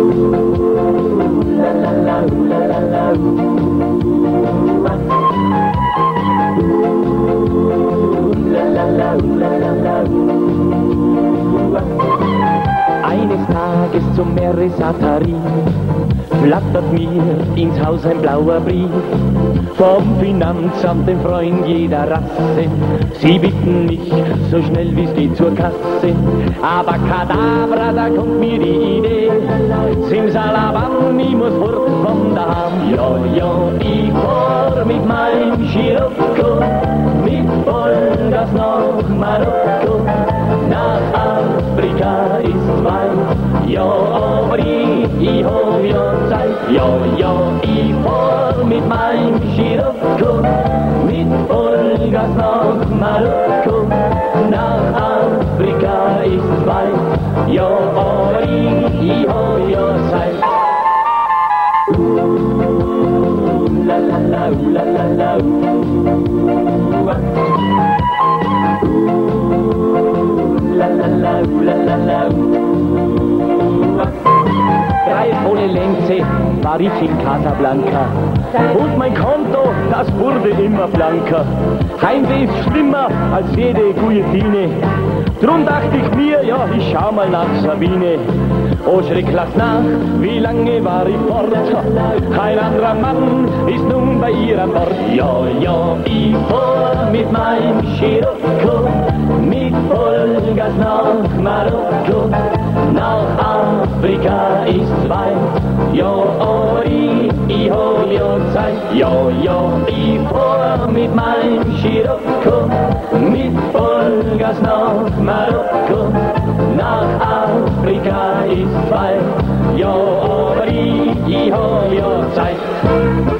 Eines Tages zum Meeresatari flattert mir ins Haus ein blauer Brief vom Finanzamt, dem Freund jeder Rasse. Sie bitten mich so schnell wie es geht zur Kasse, aber Kadabra, da kommt mir die Idee. Simsalabam, ich muss fort von daheim. Ja, ich fahr mit meinem Scirocco mit Vollgas nach Marokko. Nach Afrika ist weit, ja, aber ich hab ja Zeit. Ja, ich fahr mit meinem Scirocco mit Vollgas nach Marokko. Nach Afrika ist weit, ja, aber ich hab ja Zeit. La la la la la la la la la la. Drei volle Lenze war ich in Casablanca und mein Konto, das wurde immer blanker. Heimweh ist schlimmer als jede Guillotine. Drum dachte ich mir, ja, ich schau mal nach Sabine. Oh Schreck, lass nach, wie lange war ich fort? Kein anderer Mann ist nun bei ihr an Bord. Ja, ich fahr mit meinem Scirocco mit Vollgas nach Marokko. Nach Afrika ist weit, ja, aber ich hab ja Zeit. Ja, ich fahr mit meinem Scirocco mit Vollgas nach Marokko. Nach Afrika ist weit, ja, aber ich hab ja Zeit.